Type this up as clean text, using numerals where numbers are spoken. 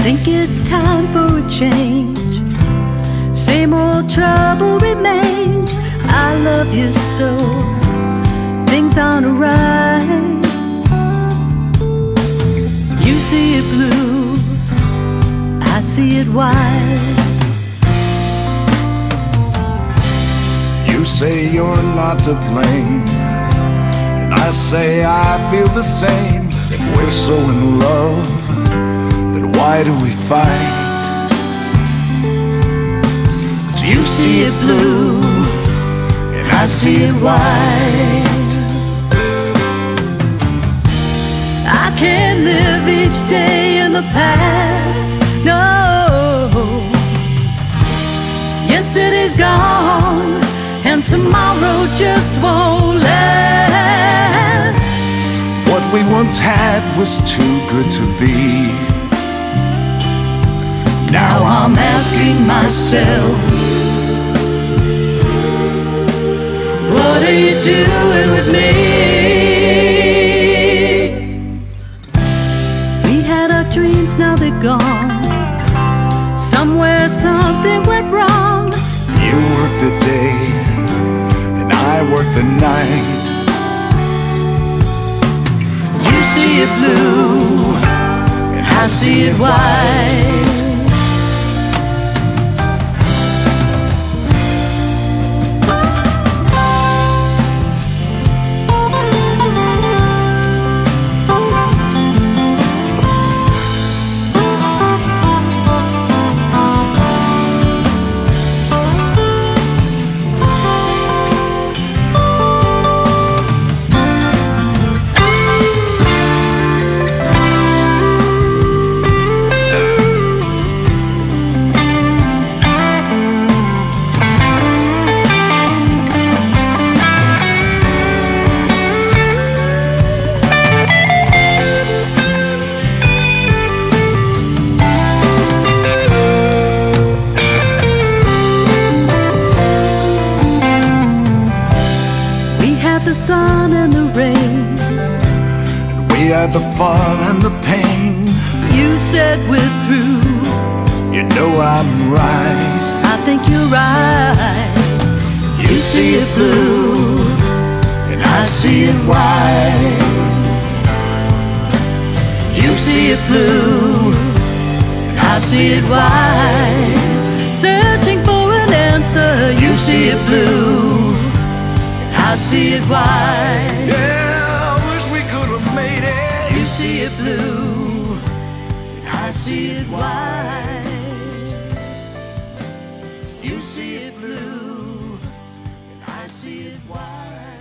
Think it's time for a change. Same old trouble remains. I love you so, things aren't right. You see it blue, I see it white. You say you're not to blame, and I say I feel the same. If we're so in love, then why do we fight? You see it blue, and I see it white. I can't live each day in the past, no. Yesterday's gone, and tomorrow just won't last. What we once had was too good to be. Now I'm asking myself, what are you doing with me? We had our dreams, now they're gone. Somewhere something went wrong. You work the day, and I work the night. You see it blue, and I see it white. The sun and the rain, and we had the fun and the pain. You said we're through. You know I'm right. I think you're right. You see it blue, and I see it white. You see it blue, and I see it white. Searching for an answer. You see it blue, I see it white. Yeah, I wish we could have made it. You see it blue, I see it white. You see it blue, I see it white.